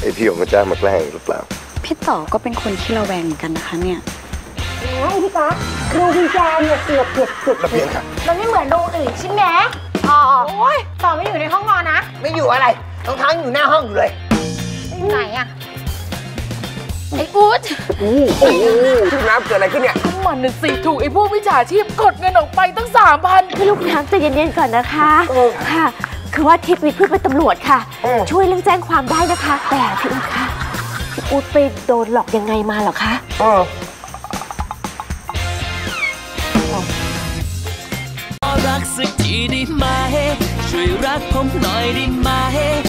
ไอพี่ผมมาจ้างมาแกล้งหรือเปล่าพี่ต่อก็เป็นคนที่ระแวงเหมือนกันนะคะเนี่ยพี่ก๊อฟรูกุญแจเนี่ยเสียบระเบียงค่ะมันไม่เหมือนโรงอื่นใช่ไหมอ๋อโอ้ยต่อไม่อยู่ในห้องนอนนะไม่อยู่อะไรรองเท้าอยู่หน้าห้องอยู่เลยไหนอะไอ้อู๊ดโอ้โหพี่น้ำเกิดอะไรขึ้นเนี่ยมันน่ะสิถูกไอ้พวกมิจฉาชีพกดเงินออกไปตั้ง 3,000 พี่ลูกน้ำใจเย็นๆก่อนนะคะค่ะคือว่าทิพย์วิทย์เพื่อเป็นตำรวจค่ะช่วยเรื่องแจ้งความได้นะคะแต่พี่อู๊ดคะพี่อู๊ดไปโดนหลอกยังไงมาเหรอคะรักสักทีได้ไหมช่วยรักผมหน่อยได้ไหม